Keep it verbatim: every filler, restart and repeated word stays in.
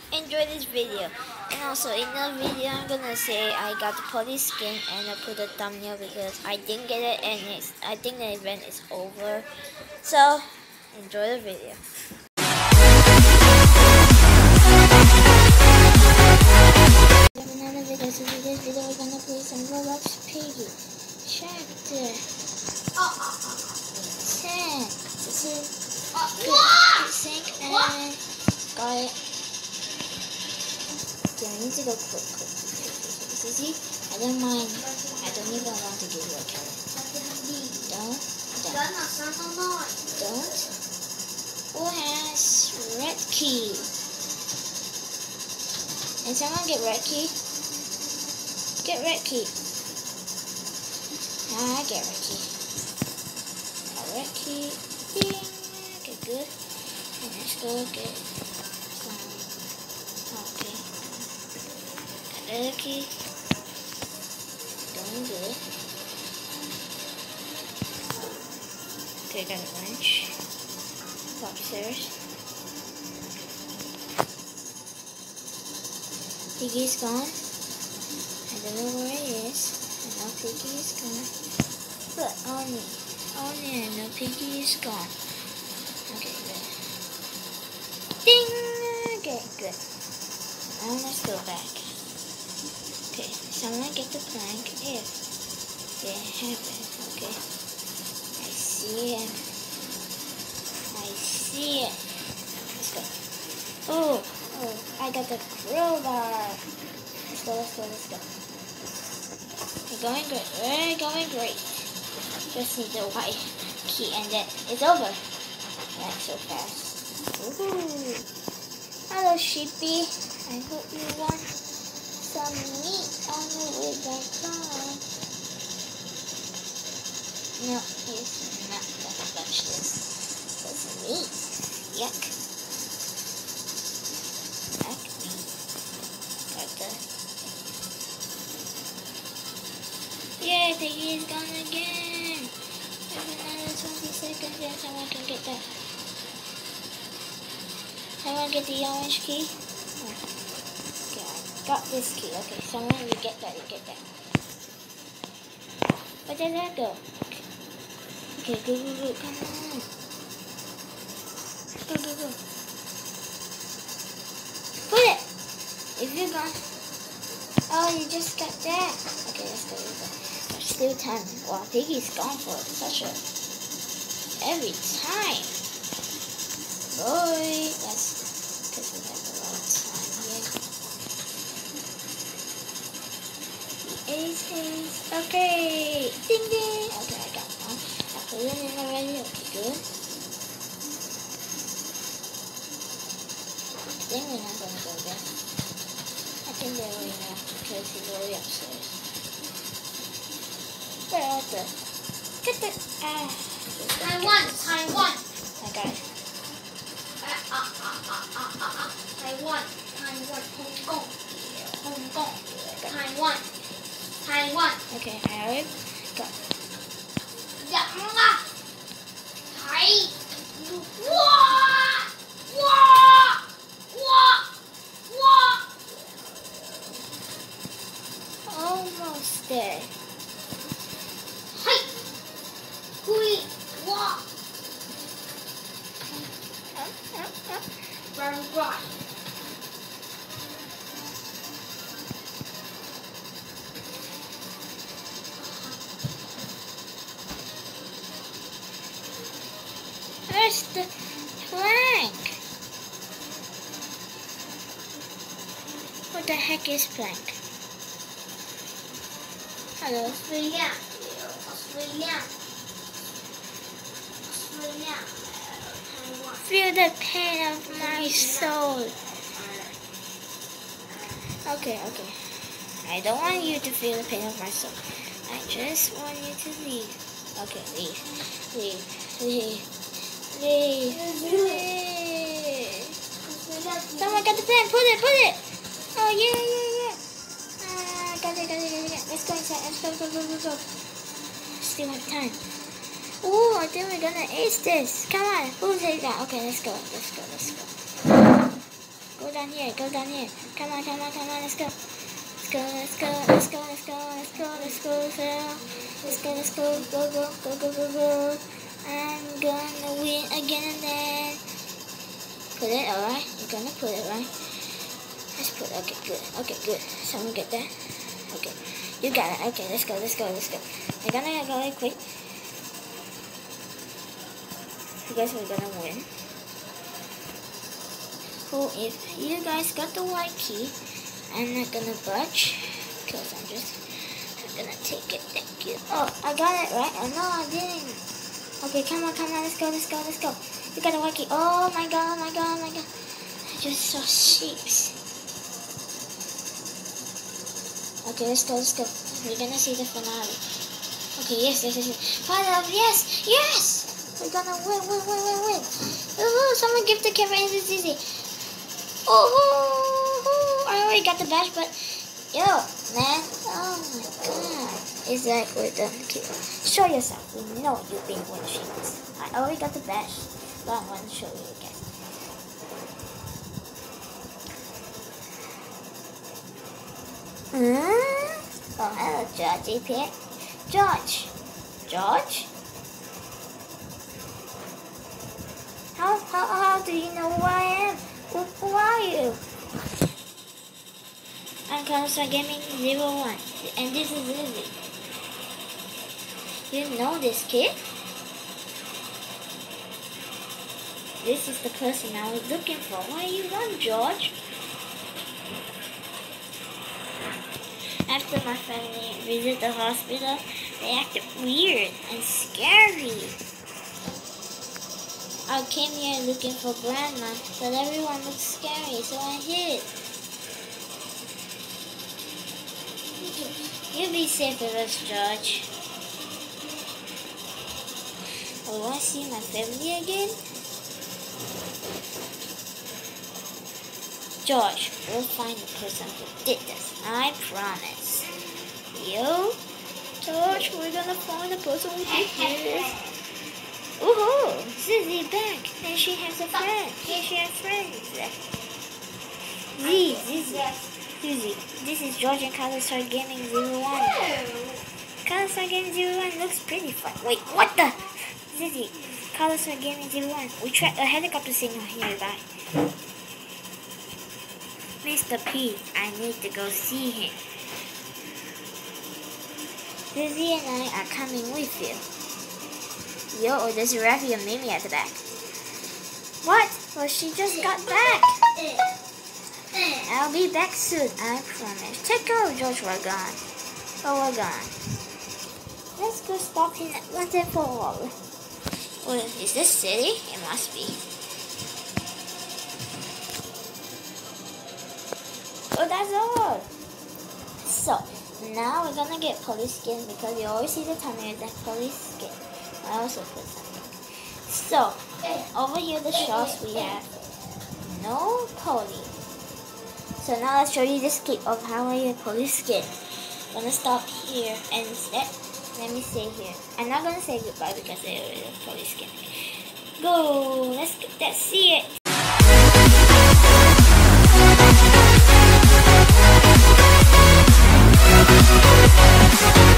enjoy this video. And also in the video I'm gonna say I got the police skin and I put a thumbnail because I didn't get it and it's, I think the event is over. So enjoy the video. Another video, so in this video we're gonna play some Roblox Piggy. Check this. Oh, oh, oh. ten. This is good. Sync and got it. Okay, I need to go quick, quick, quick, quick, quick. See, I don't mind. I don't even want to give you a carrot. Don't. Don't. Don't. Who has red key? And someone get red key? Get red key. Ah, I get red key. Got red key. Ding. Okay, good. And let's go get some. Okay. Got red key. Doing good. Okay, got a wrench. Go upstairs. Piggy's gone. I don't know where it is. I know Piggy is gone. But only, only I know Piggy is gone. Okay, good. Ding! Okay, good. Now let's go back. Okay, someone get the plank if they have it. Okay. I see it. I see it. Let's go. Oh! Oh, I got the crowbar. Let's go, let's go, let's go. We're going great. We're going great. Just need the white key and then it's over. That's so fast. Ooh. Hello, sheepy. I hope you want some meat on the way back home. No, he's not gonna touch this. That's meat. Yuck. Yay, Piggy is gone again. There's another twenty seconds and someone can get that. Someone get the orange key. Oh. Okay, I got this key. Okay, someone you get that, you get that. Where did that go? Okay, okay, go, go, go, come on. Go, go, go. Put it! If you're gone. Oh, you just got that. Okay, let's go, let's go. There's still time. Wow, Piggy's gone for such a every time. Boy, that's because we have a lot of time here. The ace is okay. Ding ding. Okay, I got one. I put it in already. Okay, good. I think we're not gonna go there. I think they're already now because he's already upstairs. Where the? Get the. Ah. Taiwan, Taiwan. I got it. Uh, uh, uh, uh, uh, uh, uh. Taiwan, Taiwan, Hong Kong, Hong Kong, Taiwan, Taiwan. Okay, I already got it. Dạ mà. Thái. Wow! Wow! Wow! Wow! Almost there. Hey! Hui! Wow! Up, up, up. Very right. Where's the plank? What the heck is plank? Hello. Australia. Australia. Australia. Taiwan. Feel the pain of my soul. Okay, okay. I don't want you to feel the pain of my soul. I just want you to leave. Okay, leave. Leave. Leave. Leave. Leave. Someone got the pen. Put it, put it. Oh, yeah, yeah, yeah. Ah, got it, got it, got it, got it. Let's go inside. Let's go, go, go, go, go. Still have time. Ooh, I think we're gonna ace this. Come on. Who's it that? Okay, let's go. Let's go, let's go. Go down here. Go down here. Come on, come on, come on. Let's go. Let's go, let's go, let's go, let's go, let's go, let's go, let's go, let's go, let's go, go, go, go, go, go, go. I'm gonna win again and then. Put it, alright? You're gonna put it, right? Let's put it. Okay, good. Okay, good. Someone get that? Okay. You got it. Okay, let's go, let's go, let's go. We're gonna go really quick. Because we're gonna win. Cool. If you guys got the white key, I'm not gonna budge. Because I'm just I'm gonna take it. Thank you. Oh, I got it, right? Oh, no, I didn't. Okay, come on, come on. Let's go, let's go, let's go. You got the white key. Oh my god, oh my god, oh my god. I just saw sheeps. Okay, let's go, let's go. We're gonna see the finale. Okay, yes, yes, yes, yes. Finally, yes, yes! We're gonna win, win, win, win, win. Ooh, someone give the camera in this easy. Oh, I already got the badge, but yo, man, oh my god. It's like we're done. Okay. Show yourself. We know you've been one sheeps. I already got the badge, but I want to show you again. Hmm? Oh, hello, Georgie Pig. George. George? How, how, how do you know who I am? Who, who are you? I'm Colostar Gaming zero one, and this is Lizzie. You know this kid? This is the person I was looking for. Why you run, George? After my family visited the hospital, they acted weird and scary. I came here looking for Grandma, but everyone looked scary, so I hid. You be safe with us, George. I want to see my family again. George, we'll find the person who did this. I promise. You, George, we're gonna find the person who did this. Woohoo! Zizzy back, and she has a friend. Here she has friends. Z, Zizzy, Zizzy. This is George and Colostar Gaming zero one. Colostar Gaming zero one looks pretty fun. Wait, what the? Zizzy, Colostar Gaming zero one. We tracked a helicopter signal nearby. Mister P, I need to go see him. Lizzie and I are coming with you. Yo, there's Raffy and Mimi at the back. What? Well, she just got back. I'll be back soon, I promise. Take care, George. We're gone. Oh, we're gone. Let's go stop him once and for all. Well, is this city? It must be. Oh, that's all. So, now we're gonna get police skin because you always see the thumbnail that police skin. I also put something. So, over here the shops we have no police. So now let's show you the skip of how I get police skin. I'm gonna stop here and instead, let me say here. I'm not gonna say goodbye because they already have police skin. Go, let's let's see it. We'll be right back.